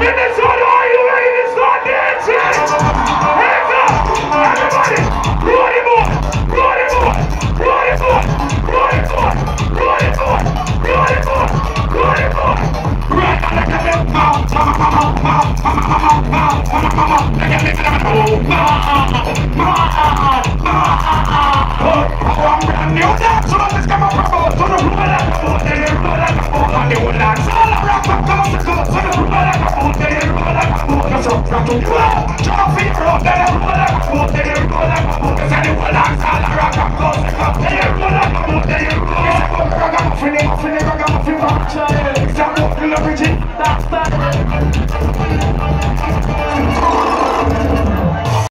this one, are you ready to start dancing? Hands up! Everybody! Run it more! Run it more! Run it more! Run it more! Run it more! Run it more! Run it more! Right on the cabin! I'm brand new dance, so let's come up to the room like a boat, then you roll like a boat, and you will dance all around from coast to coast, so you roll like a boat, then you roll like a boat, that's up from to you out, jump feet roll, then you roll like a boat, then you roll like a boat, cause then you will dance all around from coast to coast, then you roll like a boat, then you roll like a boat, ragamuffin, ragamuffin, ragamuffin, ragamuffin, it's a boat, you love it, that's that.